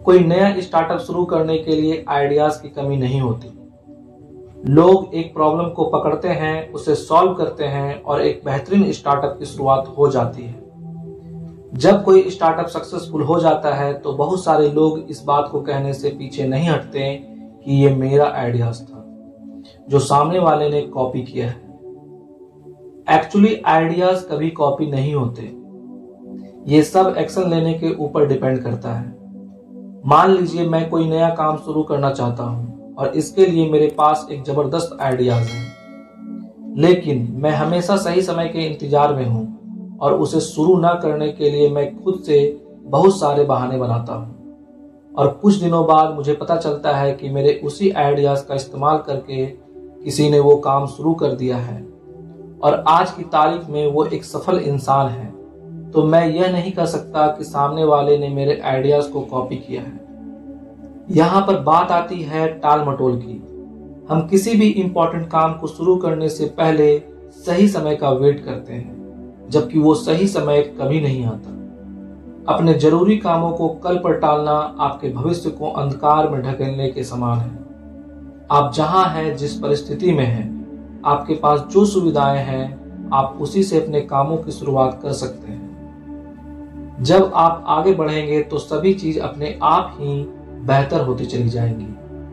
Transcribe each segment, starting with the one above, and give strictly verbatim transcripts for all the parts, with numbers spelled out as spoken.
कोई नया स्टार्टअप शुरू करने के लिए आइडियाज की कमी नहीं होती। लोग एक प्रॉब्लम को पकड़ते हैं, उसे सॉल्व करते हैं और एक बेहतरीन स्टार्टअप की शुरुआत हो जाती है। जब कोई स्टार्टअप सक्सेसफुल हो जाता है तो बहुत सारे लोग इस बात को कहने से पीछे नहीं हटते कि ये मेरा आइडियाज था जो सामने वाले ने कॉपी किया है। एक्चुअली आइडियाज कभी कॉपी नहीं होते, ये सब एक्शन लेने के ऊपर डिपेंड करता है। मान लीजिए मैं कोई नया काम शुरू करना चाहता हूं और इसके लिए मेरे पास एक जबरदस्त आइडियाज है, लेकिन मैं हमेशा सही समय के इंतजार में हूं और उसे शुरू ना करने के लिए मैं खुद से बहुत सारे बहाने बनाता हूं। और कुछ दिनों बाद मुझे पता चलता है कि मेरे उसी आइडियाज का इस्तेमाल करके किसी ने वो काम शुरू कर दिया है और आज की तारीख में वो एक सफल इंसान है। तो मैं यह नहीं कह सकता कि सामने वाले ने मेरे आइडियाज को कॉपी किया है। यहाँ पर बात आती है टाल मटोल की। हम किसी भी इंपॉर्टेंट काम को शुरू करने से पहले सही समय का वेट करते हैं, जबकि वो सही समय कभी नहीं आता। अपने जरूरी कामों को कल पर टालना आपके भविष्य को अंधकार में ढकेलने के समान है। आप जहां हैं, जिस परिस्थिति में हैं, आपके पास जो सुविधाएं हैं, आप उसी से अपने कामों की शुरुआत कर सकते हैं। जब आप आगे बढ़ेंगे तो सभी चीज अपने आप ही बेहतर होती चली जाएंगी।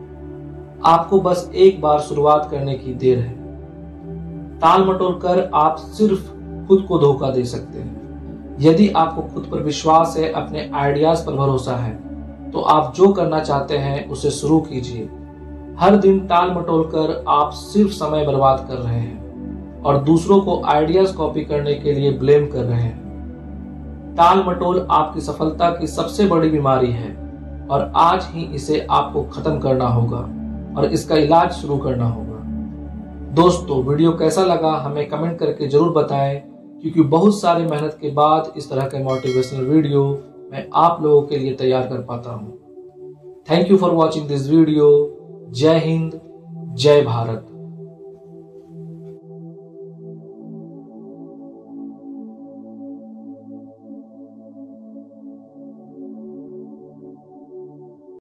आपको बस एक बार शुरुआत करने की देर है। टाल मटोल कर आप सिर्फ खुद को धोखा दे सकते हैं। यदि आपको खुद पर विश्वास है, अपने आइडियाज पर भरोसा है, तो आप जो करना चाहते हैं उसे शुरू कीजिए। हर दिन टाल मटोल कर आप सिर्फ समय बर्बाद कर रहे हैं और दूसरों को आइडियाज कॉपी करने के लिए ब्लेम कर रहे हैं। टाल मटोल आपकी सफलता की सबसे बड़ी बीमारी है और आज ही इसे आपको खत्म करना होगा और इसका इलाज शुरू करना होगा। दोस्तों, वीडियो कैसा लगा हमें कमेंट करके जरूर बताएं, क्योंकि बहुत सारी मेहनत के बाद इस तरह के मोटिवेशनल वीडियो मैं आप लोगों के लिए तैयार कर पाता हूं। Thank you for watching this video. जय हिंद, जय भारत।